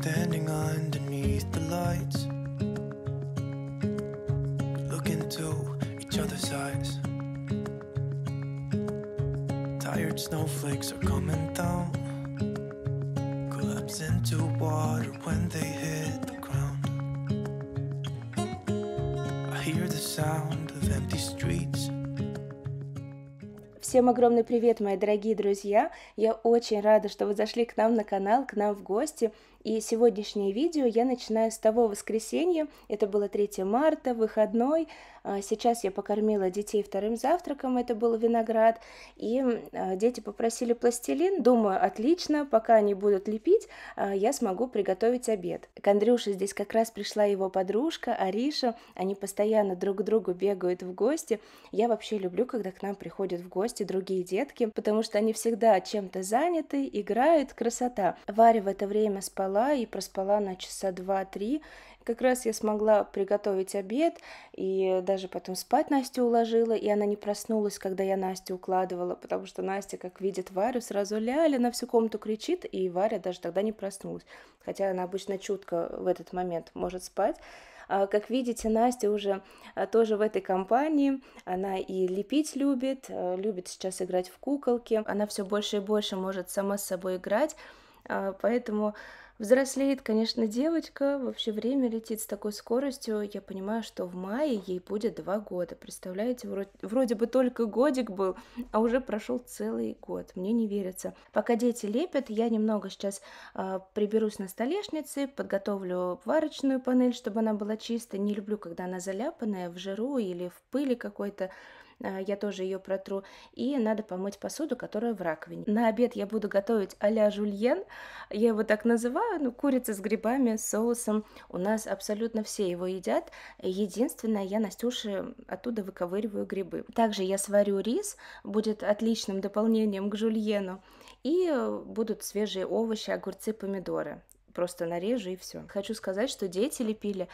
standing underneath the lights, look into each other's eyes. Tired snowflakes are coming down, collapse into water when they hit the ground. I hear the sound of empty streets. Всем огромный привет, мои дорогие друзья! Я очень рада, что вы зашли к нам на канал, к нам в гости. И сегодняшнее видео я начинаю с того воскресенья. Это было 3 марта, выходной. Сейчас я покормила детей вторым завтраком, это был виноград. И дети попросили пластилин. Думаю, отлично, пока они будут лепить, я смогу приготовить обед. К Андрюше здесь как раз пришла его подружка Ариша. Они постоянно друг к другу бегают в гости. Я вообще люблю, когда к нам приходят в гости другие детки, потому что они всегда чем-то заняты, играют, красота. Варя в это время спала и проспала на часа 2-3. Как раз я смогла приготовить обед и даже потом спать Настю уложила, и она не проснулась, когда я Настю укладывала, потому что Настя, как видит Варю, сразу ляля на всю комнату кричит, и Варя даже тогда не проснулась, хотя она обычно чутко в этот момент может спать. Как видите, Настя уже тоже в этой компании, она и лепить любит, любит сейчас играть в куколки, она все больше и больше может сама с собой играть, поэтому взрослеет, конечно, девочка, вообще время летит с такой скоростью. Я понимаю, что в мае ей будет 2 года. Представляете, вроде бы только годик был, а уже прошел целый год. Мне не верится. Пока дети лепят, я немного сейчас приберусь на столешнице, подготовлю варочную панель, чтобы она была чистая. Не люблю, когда она заляпанная в жиру или в пыли какой-то. Я тоже ее протру. И надо помыть посуду, которая в раковине. На обед я буду готовить а-ля жульен. Я его так называю, курица с грибами, с соусом. У нас абсолютно все его едят. Единственное, я Настюше оттуда выковыриваю грибы. Также я сварю рис, будет отличным дополнением к жульену. И будут свежие овощи, огурцы, помидоры. Просто нарежу и все. Хочу сказать, что дети лепили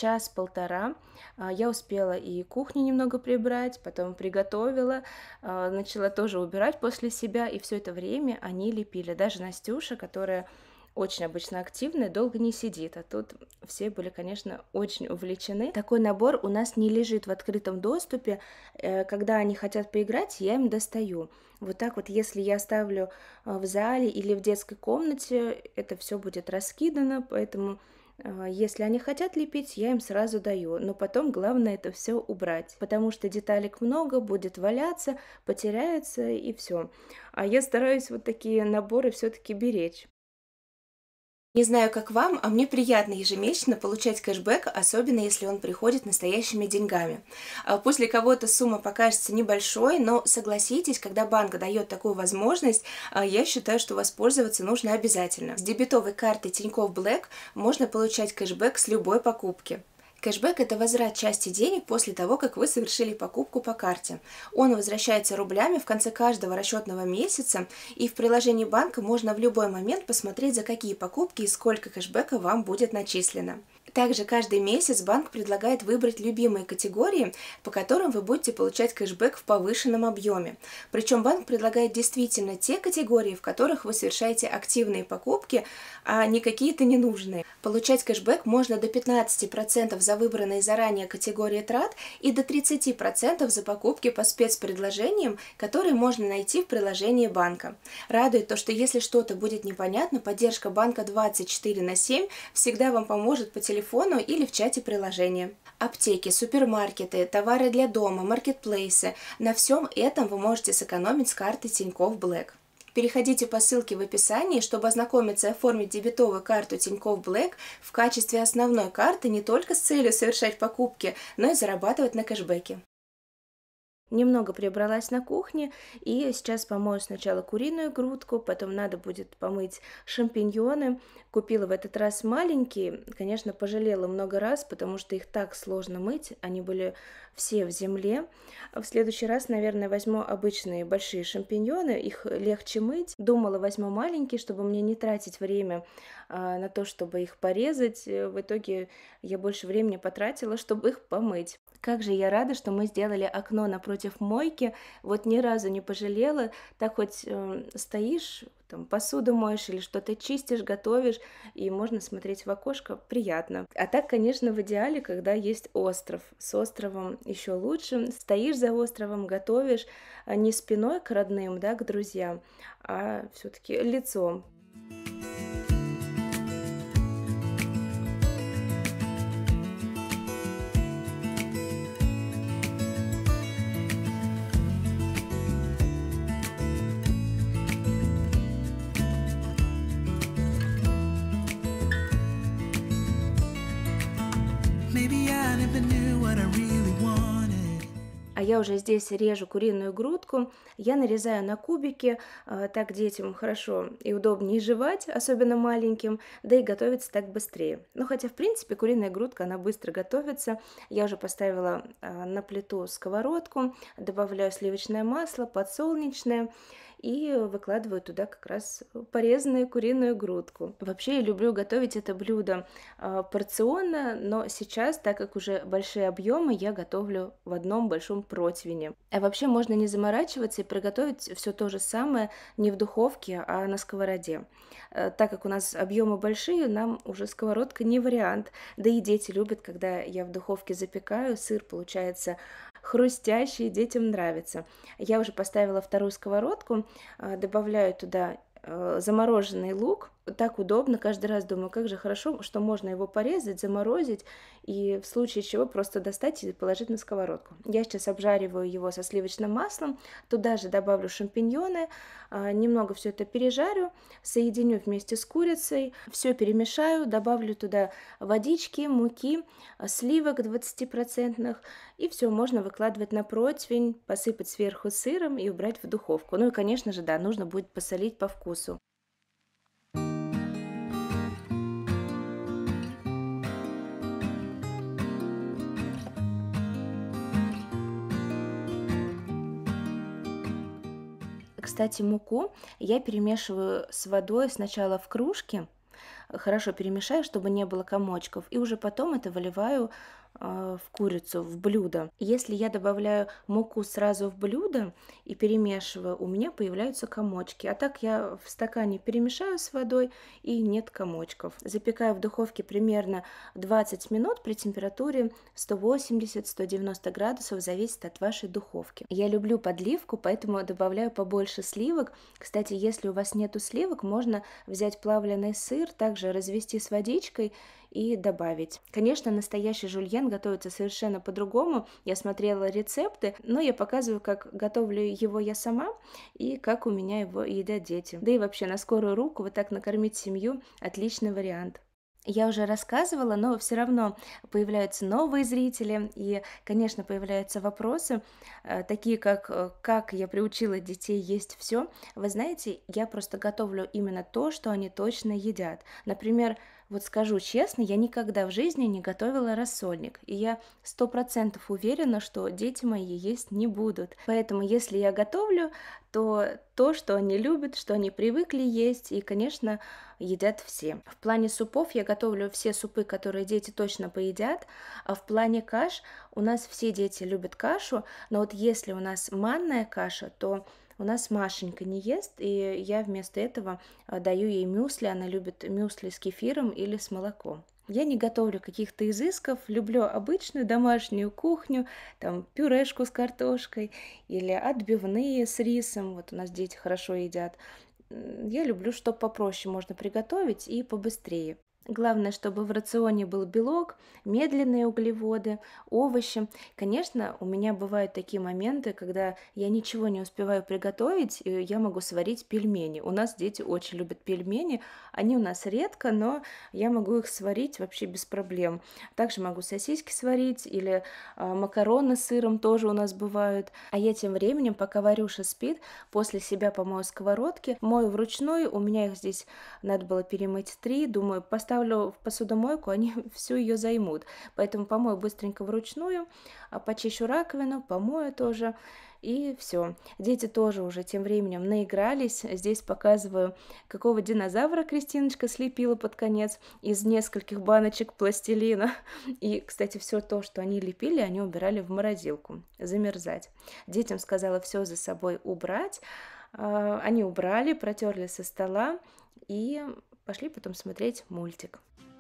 1-1,5 часа. Я успела и кухню немного прибрать, потом приготовила, начала тоже убирать после себя, и все это время они лепили. Даже Настюша, которая очень обычно активная, долго не сидит, а тут все были, конечно, очень увлечены. Такой набор у нас не лежит в открытом доступе. Когда они хотят поиграть, я им достаю. Вот так вот, если я оставлю в зале или в детской комнате, это все будет раскидано, поэтому если они хотят лепить, я им сразу даю, но потом главное это все убрать, потому что деталек много, будет валяться, потеряется и все. А я стараюсь вот такие наборы все-таки беречь. Не знаю, как вам, а мне приятно ежемесячно получать кэшбэк, особенно если он приходит настоящими деньгами. Пусть для кого-то сумма покажется небольшой, но согласитесь, когда банк дает такую возможность, я считаю, что воспользоваться нужно обязательно. С дебетовой карты Тинькофф Блэк можно получать кэшбэк с любой покупки. Кэшбэк – это возврат части денег после того, как вы совершили покупку по карте. Он возвращается рублями в конце каждого расчетного месяца, и в приложении банка можно в любой момент посмотреть, за какие покупки и сколько кэшбэка вам будет начислено. Также каждый месяц банк предлагает выбрать любимые категории, по которым вы будете получать кэшбэк в повышенном объеме. Причем банк предлагает действительно те категории, в которых вы совершаете активные покупки, а не какие-то ненужные. Получать кэшбэк можно до 15% за выбранные заранее категории трат и до 30% за покупки по спецпредложениям, которые можно найти в приложении банка. Радует то, что если что-то будет непонятно, поддержка банка 24/7 всегда вам поможет по телефону или в чате приложения. Аптеки, супермаркеты, товары для дома, маркетплейсы – на всем этом вы можете сэкономить с карты Тинькофф Блэк. Переходите по ссылке в описании, чтобы ознакомиться и оформить дебетовую карту Тинькофф Блэк в качестве основной карты не только с целью совершать покупки, но и зарабатывать на кэшбэке. Немного прибралась на кухне, и сейчас помою сначала куриную грудку, потом надо будет помыть шампиньоны. Купила в этот раз маленькие, конечно, пожалела много раз, потому что их так сложно мыть, они были все в земле. В следующий раз, наверное, возьму обычные большие шампиньоны, их легче мыть. Думала, возьму маленькие, чтобы мне не тратить время на то, чтобы их порезать. В итоге я больше времени потратила, чтобы их помыть. Как же я рада, что мы сделали окно напротив мойки. Вот ни разу не пожалела. Так хоть стоишь, там, посуду моешь или что-то чистишь, готовишь, и можно смотреть в окошко, приятно. А так, конечно, в идеале, когда есть остров. С островом еще лучше. Стоишь за островом, готовишь не спиной к родным, да, к друзьям, а все-таки лицом. Maybe I never knew what I really wanted. А я уже здесь режу куриную грудку, я нарезаю на кубики, так детям хорошо и удобнее жевать, особенно маленьким, да и готовится так быстрее. Ну, хотя, в принципе, куриная грудка, она быстро готовится. Я уже поставила на плиту сковородку, добавляю сливочное масло, подсолнечное, и выкладываю туда как раз порезанную куриную грудку. Вообще я люблю готовить это блюдо порционно, но сейчас, так как уже большие объемы, я готовлю в одном большом противне. А вообще можно не заморачиваться и приготовить все то же самое не в духовке, а на сковороде. Так как у нас объемы большие, нам уже сковородка не вариант. Да и дети любят, когда я в духовке запекаю, сыр получается хрустящий, детям нравится. Я уже поставила вторую сковородку, добавляю туда замороженный лук. Так удобно, каждый раз думаю, как же хорошо, что можно его порезать, заморозить и в случае чего просто достать и положить на сковородку. Я сейчас обжариваю его со сливочным маслом, туда же добавлю шампиньоны, немного все это пережарю, соединю вместе с курицей, все перемешаю, добавлю туда водички, муки, сливок 20%, и все можно выкладывать на противень, посыпать сверху сыром и убрать в духовку. Ну и, конечно же, да, нужно будет посолить по вкусу. Кстати, муку я перемешиваю с водой сначала в кружке, хорошо перемешаю, чтобы не было комочков, и уже потом это выливаю в курицу, в блюдо. Если я добавляю муку сразу в блюдо и перемешиваю, у меня появляются комочки. А так я в стакане перемешаю с водой и нет комочков. Запекаю в духовке примерно 20 минут при температуре 180-190 градусов, зависит от вашей духовки. Я люблю подливку, поэтому добавляю побольше сливок. Кстати, если у вас нету сливок, можно взять плавленый сыр, также развести с водичкой и добавить. Конечно, настоящий жульен готовится совершенно по-другому. Я смотрела рецепты, но я показываю, как готовлю его я сама и как у меня его едят дети. Да и вообще на скорую руку вот так накормить семью – отличный вариант. Я уже рассказывала, но все равно появляются новые зрители, и, конечно, появляются вопросы, такие как я приучила детей есть все. Вы знаете, я просто готовлю именно то, что они точно едят. Например, вот скажу честно, я никогда в жизни не готовила рассольник, и я 100% уверена, что дети мои есть не будут. Поэтому, если я готовлю, то, что они любят, что они привыкли есть, и, конечно, едят все. В плане супов я готовлю все супы, которые дети точно поедят, а в плане каш у нас все дети любят кашу, но вот если у нас манная каша, то у нас Машенька не ест, и я вместо этого даю ей мюсли, она любит мюсли с кефиром или с молоком. Я не готовлю каких-то изысков, люблю обычную домашнюю кухню, там пюрешку с картошкой или отбивные с рисом, вот у нас дети хорошо едят. Я люблю, что попроще можно приготовить и побыстрее. Главное, чтобы в рационе был белок, медленные углеводы, овощи. Конечно, у меня бывают такие моменты, когда я ничего не успеваю приготовить, и я могу сварить пельмени. У нас дети очень любят пельмени, они у нас редко, но я могу их сварить вообще без проблем. Также могу сосиски сварить или макароны с сыром тоже у нас бывают. А я тем временем, пока Варюша спит, после себя помою сковородки, мою вручную, у меня их здесь надо было перемыть 3, думаю, поставлю поставлю в посудомойку, они всю ее займут. Поэтому помою быстренько вручную, почищу раковину, помою тоже. И все. Дети тоже уже тем временем наигрались. Здесь показываю, какого динозавра Кристиночка слепила под конец из нескольких баночек пластилина. И, кстати, все то, что они лепили, они убирали в морозилку, замерзать. Детям сказала все за собой убрать. Они убрали, протерли со стола и пошли потом смотреть мультик.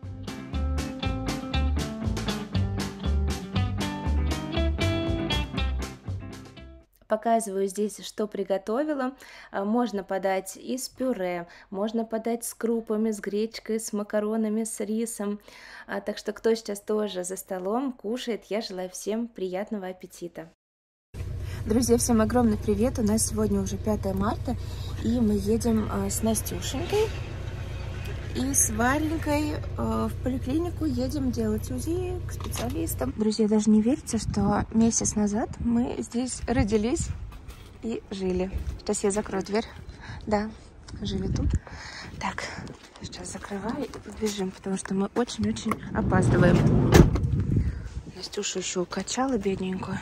Показываю здесь, что приготовила. Можно подать из пюре, можно подать с крупами, с гречкой, с макаронами, с рисом. Так что кто сейчас тоже за столом кушает, я желаю всем приятного аппетита. Друзья, всем огромный привет! У нас сегодня уже 5 марта, и мы едем с Настюшенькой и с Варенькой в поликлинику, едем делать УЗИ к специалистам. Друзья, даже не верится, что месяц назад мы здесь родились и жили. Сейчас я закрою дверь. Да, жили тут. Так, сейчас закрываю и бежим, потому что мы очень-очень опаздываем. Настюшу еще укачала, бедненькую.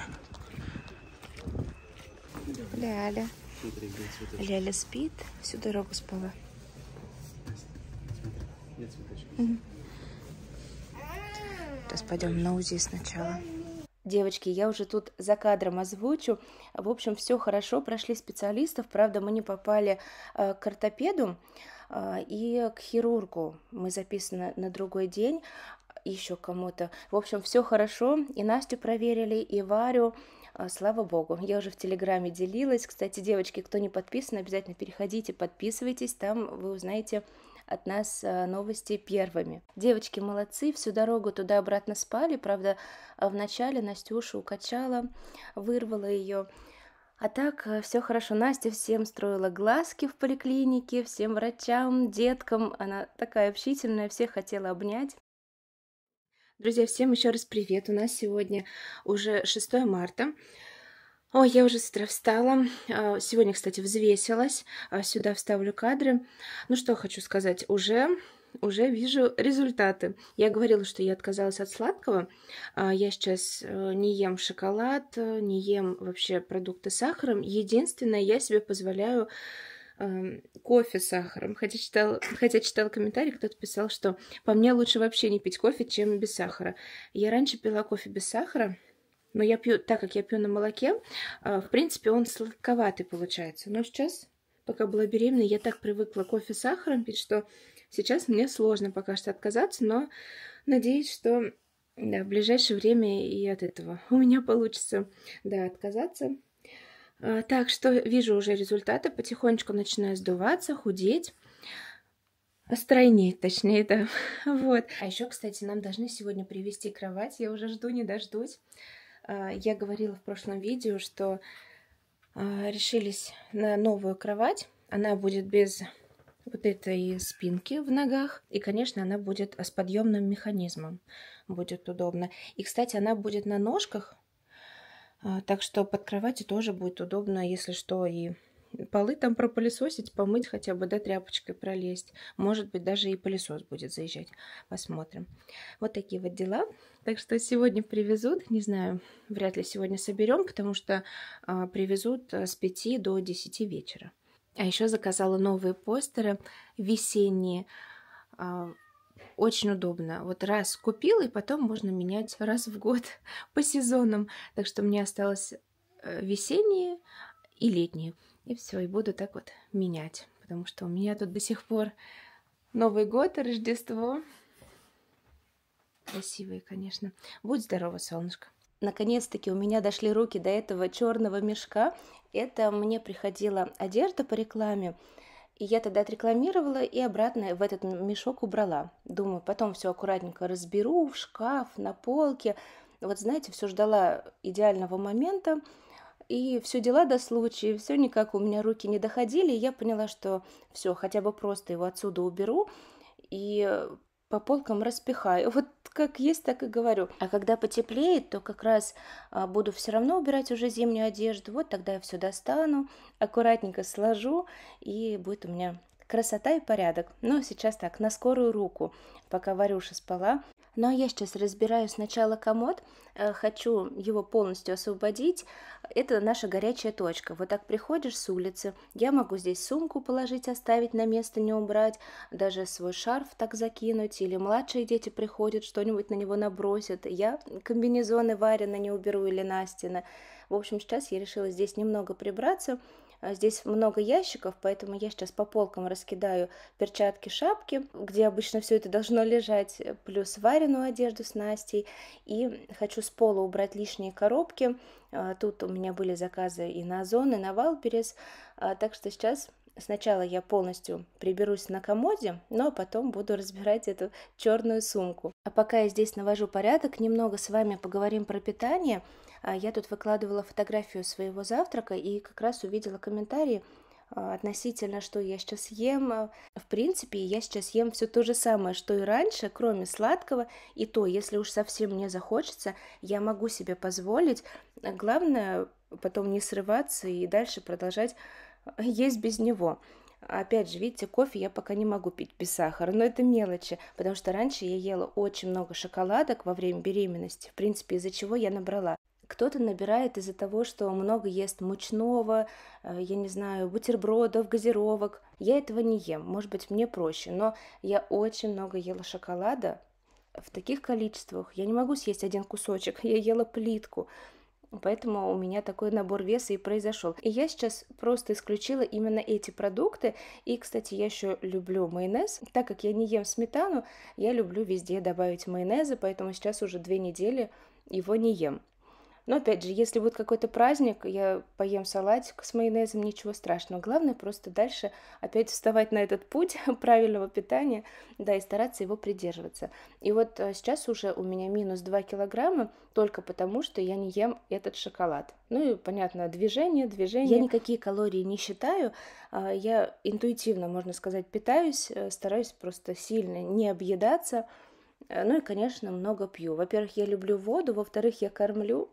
Ляля. Ляля спит, всю дорогу спала. Сейчас пойдем на УЗИ сначала. Девочки, я уже тут за кадром озвучу. В общем, все хорошо, прошли специалистов. Правда, мы не попали к ортопеду и к хирургу. Мы записаны на другой день, еще кому-то. В общем, все хорошо. И Настю проверили, и Варю. Слава богу, я уже в Телеграме делилась. Кстати, девочки, кто не подписан, обязательно переходите, подписывайтесь. Там вы узнаете от нас новости первыми. Девочки молодцы, всю дорогу туда-обратно спали. Правда, вначале Настюшу укачала, вырвала ее. А так, все хорошо. Настя всем строила глазки в поликлинике, всем врачам, деткам. Она такая общительная, всех хотела обнять. Друзья, всем еще раз привет. У нас сегодня уже 6 марта. Ой, я уже с утра встала. Сегодня, кстати, взвесилась. Сюда вставлю кадры. Ну что хочу сказать, уже вижу результаты. Я говорила, что я отказалась от сладкого. Я сейчас не ем шоколад, не ем вообще продукты с сахаром. Единственное, я себе позволяю кофе с сахаром. Хотя читала комментарий, кто-то писал, что по мне лучше вообще не пить кофе, чем без сахара. Я раньше пила кофе без сахара, но я пью, так как я пью на молоке, в принципе, он сладковатый получается. Но сейчас, пока была беременна, я так привыкла кофе с сахаром пить, что сейчас мне сложно пока что отказаться, но надеюсь, что да, в ближайшее время и от этого у меня получится, да, отказаться. Так что вижу уже результаты, потихонечку начинаю сдуваться, худеть, стройнеть, точнее, да. Вот. А еще, кстати, нам должны сегодня привезти кровать, я уже жду, не дождусь. Я говорила в прошлом видео, что решились на новую кровать, она будет без вот этой спинки в ногах, и, конечно, она будет с подъемным механизмом, будет удобно. И, кстати, она будет на ножках. Так что под кроватью тоже будет удобно, если что, и полы там пропылесосить, помыть хотя бы, да, тряпочкой пролезть. Может быть, даже и пылесос будет заезжать. Посмотрим. Вот такие вот дела. Так что сегодня привезут, не знаю, вряд ли сегодня соберем, потому что привезут с 5 до 10 вечера. А еще заказала новые постеры весенние. Очень удобно. Вот раз купила, и потом можно менять раз в год по сезонам. Так что мне осталось весенние и летние. И все, и буду так вот менять. Потому что у меня тут до сих пор Новый год, Рождество. Красивые, конечно. Будь здорова, солнышко. Наконец-таки у меня дошли руки до этого черного мешка. Это мне приходила одежда по рекламе. И я тогда отрекламировала и обратно в этот мешок убрала. Думаю, потом все аккуратненько разберу в шкаф, на полке. Вот знаете, все ждала идеального момента. И все дела до случая, все никак у меня руки не доходили. И я поняла, что все, хотя бы просто его отсюда уберу и по полкам распихаю. Вот как есть, так и говорю. А когда потеплеет, то как раз буду все равно убирать уже зимнюю одежду. Вот тогда я все достану, аккуратненько сложу, и будет у меня красота и порядок. Но сейчас так, на скорую руку. пока Варюша спала. Но я сейчас разбираю сначала комод, хочу его полностью освободить. Это наша горячая точка. Вот так приходишь с улицы, я могу здесь сумку положить, оставить, на место не убрать, даже свой шарф так закинуть, или младшие дети приходят, что-нибудь на него набросят. Я комбинезоны Варины не уберу или Настины. В общем, сейчас я решила здесь немного прибраться. Здесь много ящиков, поэтому я сейчас по полкам раскидаю перчатки, шапки, где обычно все это должно лежать, плюс Варину одежду с Настей. И хочу с пола убрать лишние коробки. Тут у меня были заказы и на Озон, и на Валберес. Так что сейчас сначала я полностью приберусь на комоде, но потом буду разбирать эту черную сумку. А пока я здесь навожу порядок, немного с вами поговорим про питание. Я тут выкладывала фотографию своего завтрака и как раз увидела комментарии относительно, что я сейчас ем. В принципе, я сейчас ем все то же самое, что и раньше, кроме сладкого. И то, если уж совсем не захочется, я могу себе позволить. Главное, потом не срываться и дальше продолжать есть без него. Опять же, видите, кофе я пока не могу пить без сахара, но это мелочи, потому что раньше я ела очень много шоколадок во время беременности, в принципе, из-за чего я набрала. Кто-то набирает из-за того, что много ест мучного, я не знаю, бутербродов, газировок. Я этого не ем, может быть, мне проще, но я очень много ела шоколада в таких количествах. Я не могу съесть один кусочек, я ела плитку. Поэтому у меня такой набор веса и произошел. И я сейчас просто исключила именно эти продукты. И, кстати, я еще люблю майонез. Так как я не ем сметану, я люблю везде добавить майонеза, поэтому сейчас уже 2 недели его не ем. Но опять же, если будет какой-то праздник, я поем салатик с майонезом, ничего страшного. Главное просто дальше опять вставать на этот путь правильного питания, да, и стараться его придерживаться. И вот сейчас уже у меня минус 2 килограмма только потому, что я не ем этот шоколад. Ну и, понятно, движение. Я никакие калории не считаю, я интуитивно, можно сказать, питаюсь, стараюсь просто сильно не объедаться. Ну и, конечно, много пью. Во-первых, я люблю воду, во-вторых, я кормлю,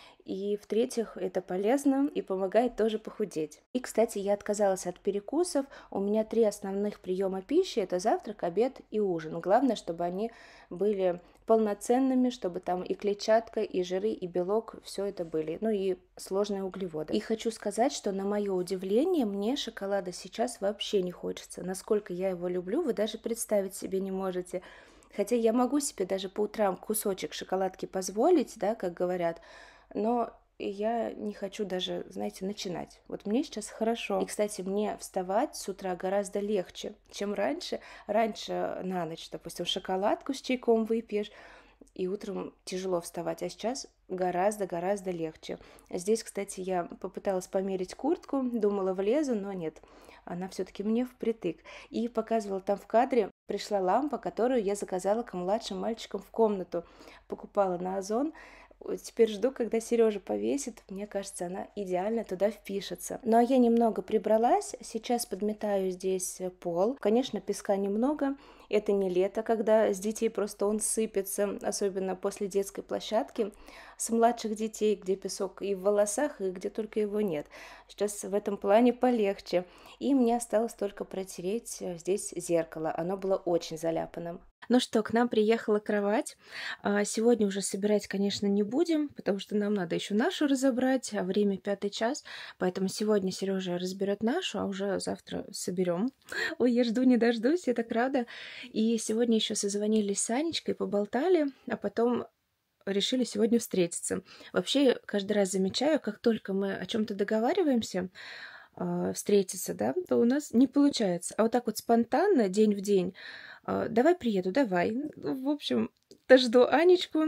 и в-третьих, это полезно и помогает тоже похудеть. И, кстати, я отказалась от перекусов. У меня 3 основных приема пищи – это завтрак, обед и ужин. Главное, чтобы они были полноценными, чтобы там и клетчатка, и жиры, и белок, все это были, ну и сложные углеводы. И хочу сказать, что на мое удивление, мне шоколада сейчас вообще не хочется. Насколько я его люблю, вы даже представить себе не можете. Хотя я могу себе даже по утрам кусочек шоколадки позволить, да, как говорят, но я не хочу даже, знаете, начинать. Вот мне сейчас хорошо. И, кстати, мне вставать с утра гораздо легче, чем раньше. Раньше на ночь, допустим, шоколадку с чайком выпьешь, и утром тяжело вставать, а сейчас гораздо легче. Здесь, кстати, я попыталась померить куртку, думала влезу, но нет, она все-таки мне впритык. И показывала там в кадре, пришла лампа, которую я заказала к младшим мальчикам в комнату, покупала на Озон. Теперь жду, когда Сережа повесит. Мне кажется, она идеально туда впишется. Ну а я немного прибралась. Сейчас подметаю здесь пол. Конечно, песка немного. Это не лето, когда с детей просто он сыпется, особенно после детской площадки. С младших детей, где песок и в волосах, и где только его нет. Сейчас в этом плане полегче. И мне осталось только протереть здесь зеркало. Оно было очень заляпанным. Ну что, к нам приехала кровать. Сегодня уже собирать, конечно, не будем, потому что нам надо еще нашу разобрать, а время 5 час, поэтому сегодня Сережа разберет нашу, а уже завтра соберем. Ой, я жду не дождусь, я так рада. И сегодня еще созвонились с Анечкой, поболтали, а потом решили сегодня встретиться. Вообще, каждый раз замечаю, как только мы о чем-то договариваемся, встретиться, да, то у нас не получается. А вот так вот спонтанно, день в день, давай приеду, давай. В общем, жду Анечку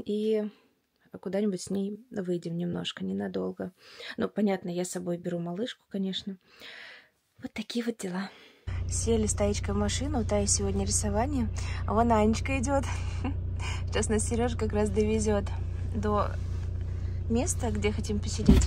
и куда-нибудь с ней выйдем немножко, ненадолго. Ну, понятно, я с собой беру малышку, конечно. Вот такие вот дела. Сели с Таечкой в машину, у Таи сегодня рисование. А вон Анечка идет. Сейчас нас Сережа как раз довезет до места, где хотим посидеть.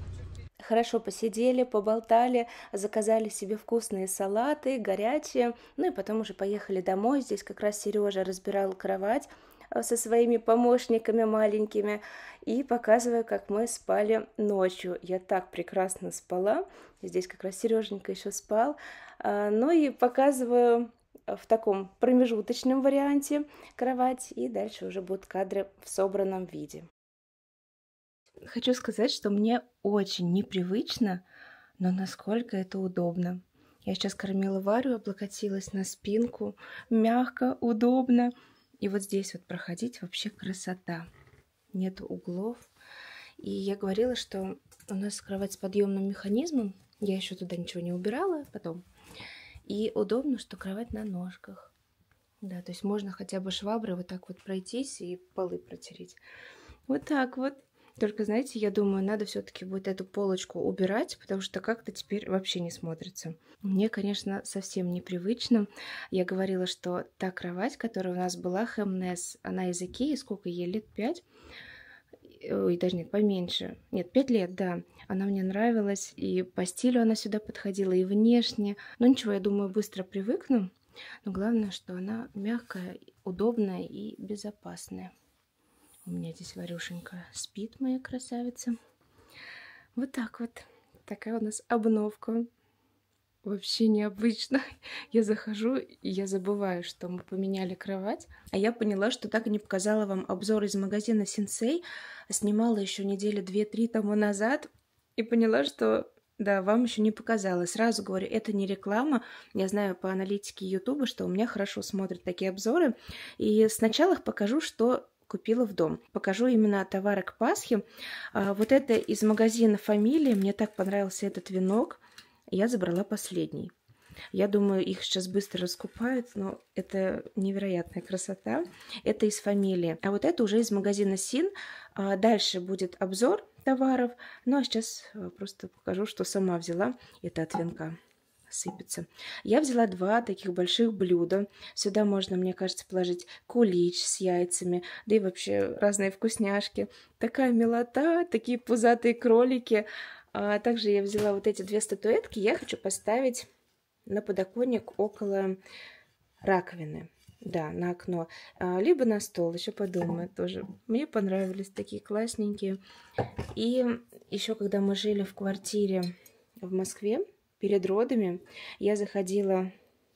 Хорошо посидели, поболтали, заказали себе вкусные салаты, горячие. Ну и потом уже поехали домой. Здесь как раз Сережа разбирал кровать со своими помощниками маленькими и показываю, как мы спали ночью. Я так прекрасно спала. Здесь как раз Сереженька еще спал. Ну и показываю, в таком промежуточном варианте кровать, и дальше уже будут кадры в собранном виде. Хочу сказать, что мне очень непривычно, но насколько это удобно. Я сейчас кормила Варю, облокотилась на спинку, мягко, удобно. И вот здесь вот проходить вообще красота. Нет углов. И я говорила, что у нас кровать с подъемным механизмом. Я еще туда ничего не убирала потом. И удобно, что кровать на ножках. Да, то есть можно хотя бы шваброй вот так вот пройтись и полы протереть. Вот так вот. Только, знаете, я думаю, надо все-таки будет эту полочку убирать, потому что как-то теперь вообще не смотрится. Мне, конечно, совсем непривычно. Я говорила, что та кровать, которая у нас была, Хемнес, она из Икеи, сколько ей, лет 5? Ой, даже нет, поменьше. Нет, 5 лет, да. Она мне нравилась, и по стилю она сюда подходила, и внешне. Но ничего, я думаю, быстро привыкну. Но главное, что она мягкая, удобная и безопасная. У меня здесь Варюшенька спит, моя красавица. Вот так вот. Такая у нас обновка. Вообще необычно. Я захожу, и я забываю, что мы поменяли кровать. А я поняла, что так и не показала вам обзор из магазина Синсей. Снимала еще недели 2-3 тому назад. И поняла, что... Да, вам еще не показала. Сразу говорю, это не реклама. Я знаю по аналитике Ютуба, что у меня хорошо смотрят такие обзоры. И сначала покажу, что купила в дом. Покажу именно товары к Пасхе. Вот это из магазина «Фамилия». Мне так понравился этот венок. Я забрала последний. Я думаю, их сейчас быстро раскупают, но это невероятная красота. Это из «Фамилии». А вот это уже из магазина Син. Дальше будет обзор товаров. Ну, а сейчас просто покажу, что сама взяла. Это от венка. Сыпется. Я взяла 2 таких больших блюда. Сюда можно, мне кажется, положить кулич с яйцами, да и вообще разные вкусняшки. Такая милота, такие пузатые кролики. Также я взяла вот эти 2 статуэтки. Я хочу поставить на подоконник около раковины. Да, на окно. Либо на стол, еще подумаю тоже. Мне понравились такие классненькие. И еще, когда мы жили в квартире в Москве, перед родами, я заходила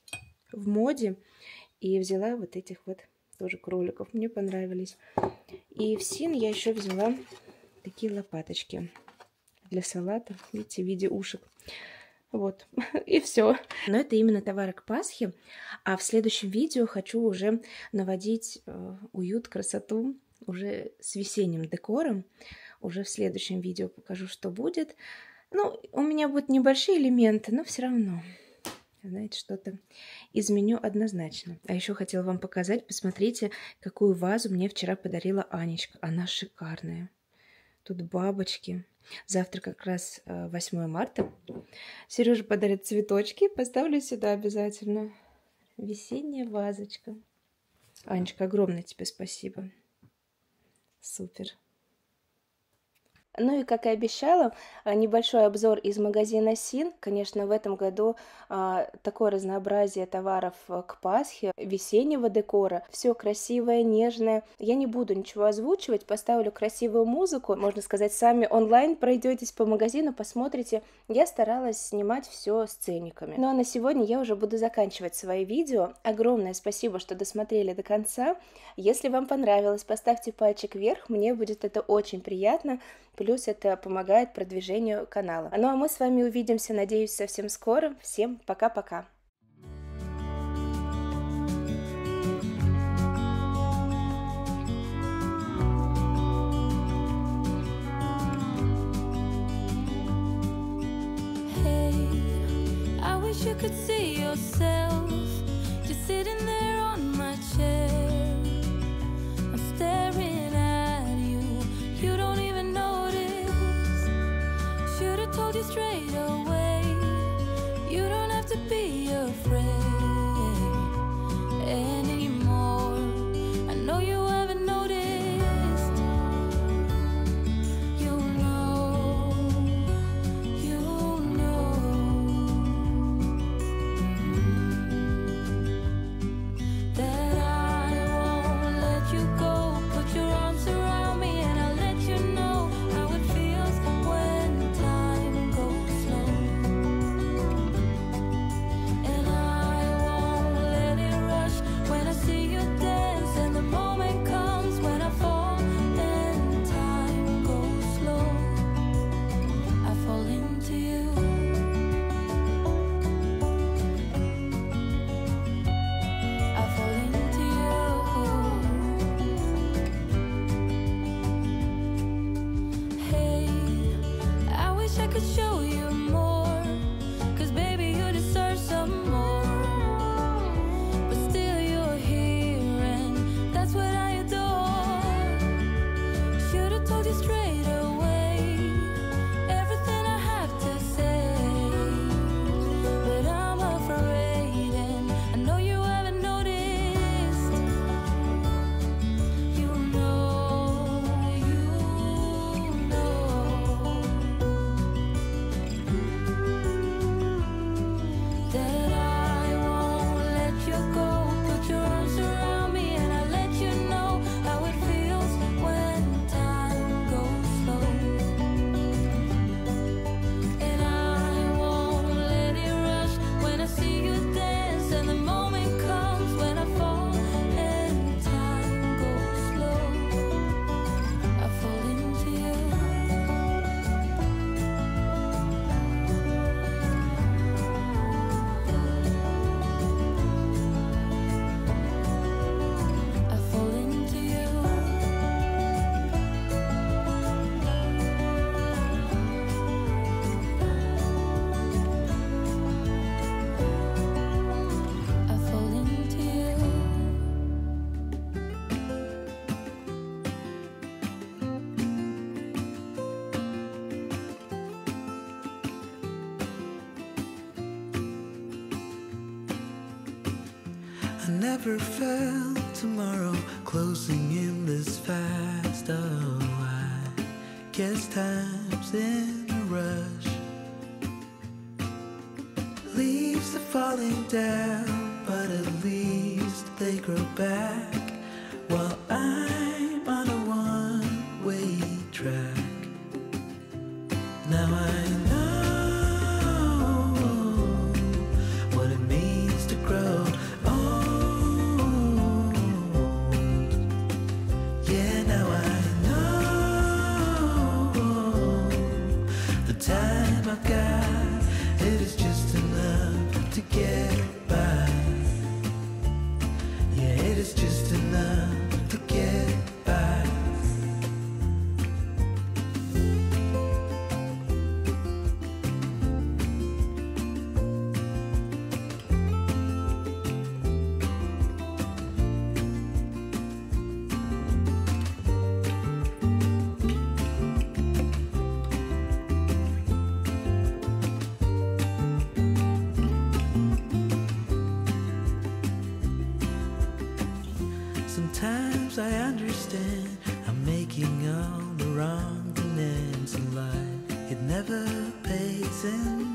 в моде и взяла вот этих вот тоже кроликов. Мне понравились. И в Син я еще взяла такие лопаточки для салата. Видите, в виде ушек. Вот. И все. Но это именно товары к Пасхе. А в следующем видео хочу уже наводить уют, красоту уже с весенним декором. Уже в следующем видео покажу, что будет. Ну, у меня будут небольшие элементы, но все равно, знаете, что-то изменю однозначно. А еще хотела вам показать, посмотрите, какую вазу мне вчера подарила Анечка. Она шикарная. Тут бабочки. Завтра как раз 8 марта. Сережа подарит цветочки, поставлю сюда обязательно. Весенняя вазочка. Анечка, огромное тебе спасибо. Супер. Ну и, как и обещала, небольшой обзор из магазина Син. Конечно, в этом году такое разнообразие товаров к Пасхе, весеннего декора. Все красивое, нежное. Я не буду ничего озвучивать, поставлю красивую музыку. Можно сказать, сами онлайн пройдетесь по магазину, посмотрите. Я старалась снимать все с ценниками. Ну а на сегодня я уже буду заканчивать свои видео. Огромное спасибо, что досмотрели до конца. Если вам понравилось, поставьте пальчик вверх, мне будет это очень приятно. Плюс это помогает продвижению канала. Ну а мы с вами увидимся, надеюсь, совсем скоро. Всем пока-пока! You could see yourself just sitting there on my chair. I'm staring at you, you don't even notice. Should've told you straight away, you don't have to be afraid anymore. I know you haven't noticed. You know, you know that I I could show you more, 'cause baby you deserve some more. But still you're here and that's what I adore. Should've told you straight away everything I have to say, but I'm afraid and I know you haven't noticed. You know that I won't let you go. Put your arms around me and I let you know how it feels when time goes slow. And I won't let it rush when I see you dance, and the moment comes when I fall and time goes slow. I fall into you. I fall into you. I fall into you. I never felt tomorrow closing in this fast. Oh, I guess time's in a rush. Leaves are falling down, but at least they grow back, while I'm on a one-way track. Now I know what it means to grow old. Yeah, now I know the time I've got, it is just enough to get by. Yeah, it is just enough to get by. Sometimes I understand I'm making all the wrong demands in life. It never pays in